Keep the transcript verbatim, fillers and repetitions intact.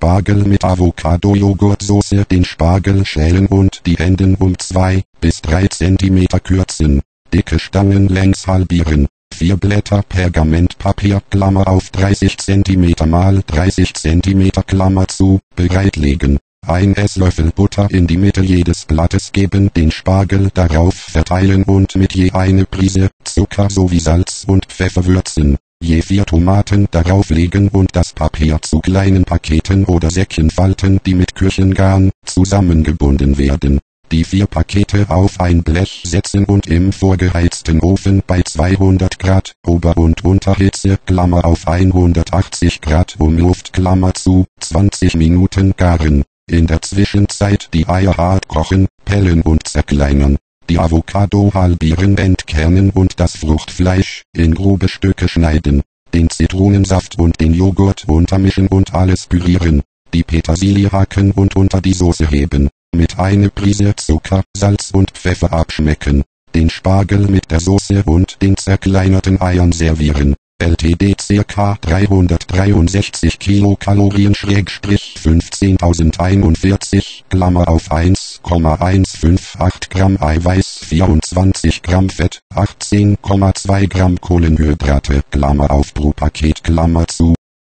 Spargel mit Avocado-Joghurtsoße. Den Spargel schälen und die Enden um zwei bis drei Zentimeter kürzen. Dicke Stangen längs halbieren. Vier Blätter Pergamentpapier, Klammer auf dreißig Zentimeter mal dreißig Zentimeter, Klammer zu, bereitlegen. Ein Esslöffel Butter in die Mitte jedes Blattes geben, den Spargel darauf verteilen und mit je eine Prise Zucker sowie Salz und Pfeffer würzen. Je vier Tomaten darauf legen und das Papier zu kleinen Paketen oder Säckchen falten, die mit Küchengarn zusammengebunden werden. Die vier Pakete auf ein Blech setzen und im vorgeheizten Ofen bei zweihundert Grad Ober- und Unterhitze, Klammer auf hundertachtzig Grad Umluft, Klammer zu, zwanzig Minuten garen. In der Zwischenzeit die Eier hart kochen, pellen und zerkleinern. Die Avocado halbieren, entkernen und das Fruchtfleisch in grobe Stücke schneiden. Den Zitronensaft und den Joghurt untermischen und alles pürieren. Die Petersilie hacken und unter die Soße heben. Mit einer Prise Zucker, Salz und Pfeffer abschmecken. Den Spargel mit der Soße und den zerkleinerten Eiern servieren. L T D ca. dreihundertdreiundsechzig Kilokalorien Schrägstrich fünfzehntausendeinundvierzig, Klammer auf eins Komma hundertachtzig Gramm Eiweiß, vierundzwanzig Gramm Fett, achtzehn Komma zwei Gramm Kohlenhydrate, Klammer auf pro Paket, Klammer zu.